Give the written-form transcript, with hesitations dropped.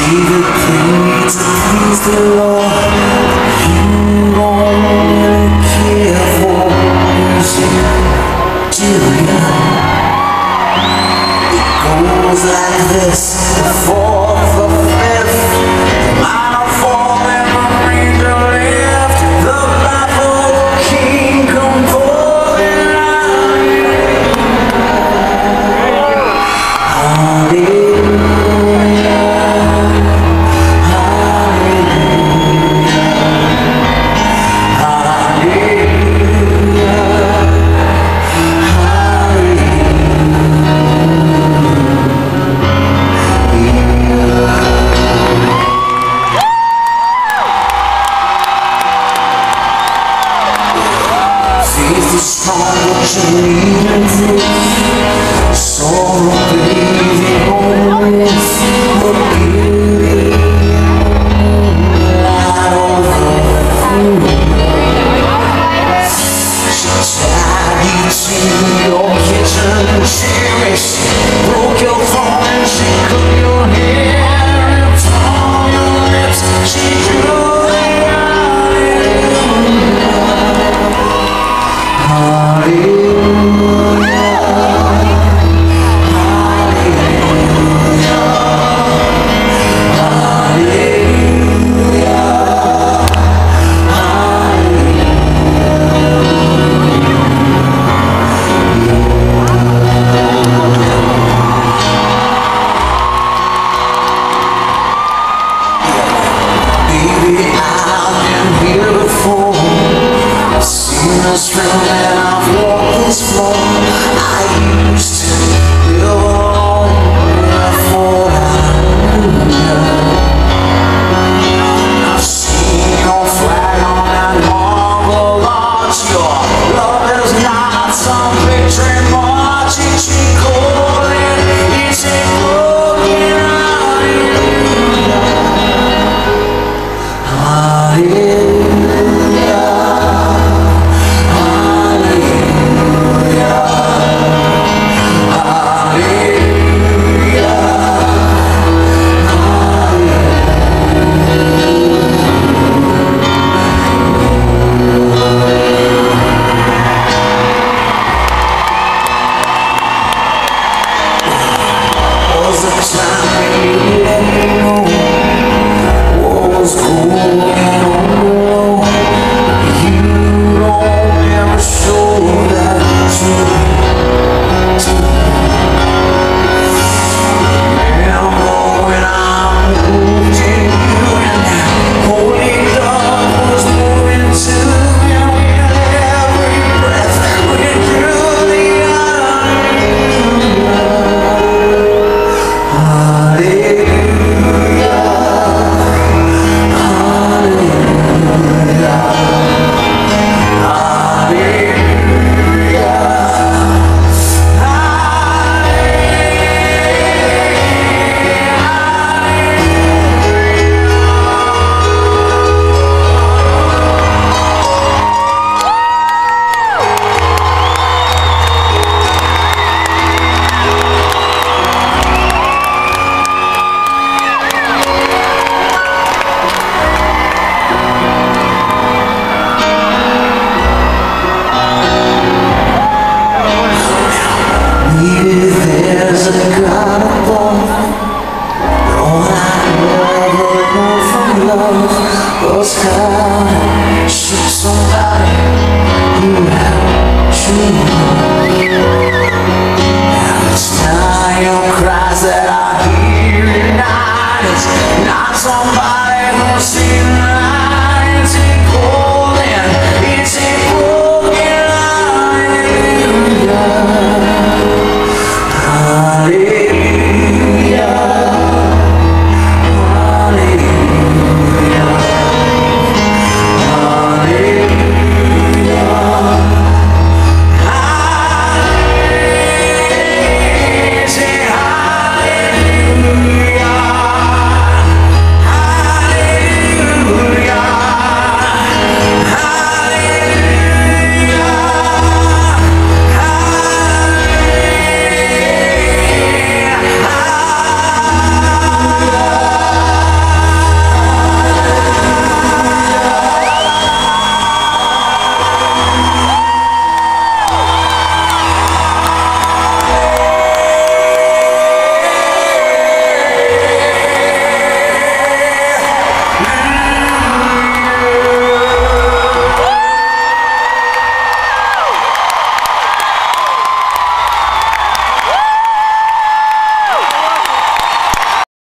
David prayed to please the Lord. You won't really care for music, do ya? It goes like this, the fourth, the fifth, the minor fall and the major lift. The baffled king composing strong, what you need and proof. Sorrow, baby, always the beauty. Light over she tied you to your kitchen chairs, broke your phone and she cut your hair and tore your lips. She drew I've been here before, I've seen us